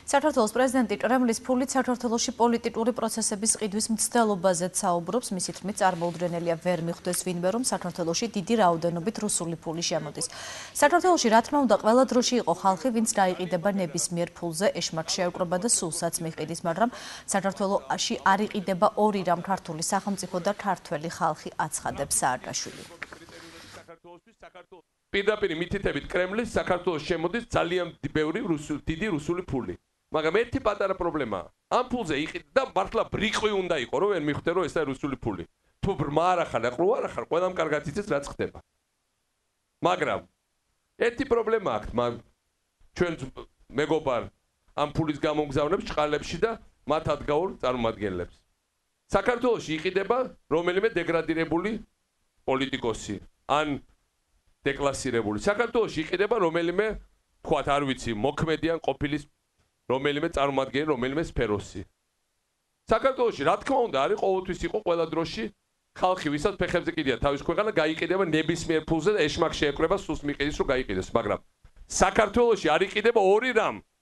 საქართველოს პრეზიდენტი კრემლის ფულით საქართველოში პოლიტიკური პროცესების ყიდვის მცდელობაზეც საუბრობს. მისი თქმით, წარმოუდგენელია ვერ მიხვდეს ვინმე, რომ საქართველოში დიდი რაოდენობით რუსული ფული შემოდის. საქართველოში, რა თქმა უნდა, ყველა დროში იყო ხალხი, ვინც დაიყიდება ნებისმიერ ფულზე, ეშმაკ შეაკრობა და სულსაც მიჰყიდის, მაგრამ საქართველოში არ იყიდება ორი რამ ქართული სახელმწიფო და ქართველი ხალხი, აცხადებს სააკაშვილი. პირდაპირ მითითებით კრემლის საქართველოს შემოდის ძალიან ბევრი დიდი რუსული ფული. მაგრამ ერთი პატარა პრობლემაა. ამ ფულზე იყიდა და მართლა ბრიყვი უნდა იყოს, რომ ვერ მიხვდე, რომ ესაა რუსული ფული. თუ ბრმა არ ახარ და ყრუ არ ახარ, ყველამ კარგად იცის რაც ხდება. მაგრამ ერთი პრობლემა აქვს, ჩვენ მეგობარ ამ ფულის გამომგზავნებს ჭყალებში და მათ ადგაურ წარმომადგენლებს. საქართველოში იყიდება რომელიმე დეგრადირებული პოლიტიკოსი, ან დეკლასირებული. საქართველოში იყიდება რომელიმე, თქვათ, არ ვიცი, მოქმედი ან ყოფილი რომელიმე წარმომადგენელი, რომელიმე სფეროსი. საქართველოში, რა თქმა უნდა, არის ყოველთვის იყო ყველა დროში ხალხი, ვისაც ფეხებზე კიდია თავის ქვეყანა, გაიყიდება ნებისმიერ ფულზე და ეშმაკ შეეკრება, სულს მიყიდის, რომ გაიყიდეს. მაგრამ საქართველოში არ იყიდება ორი რამ.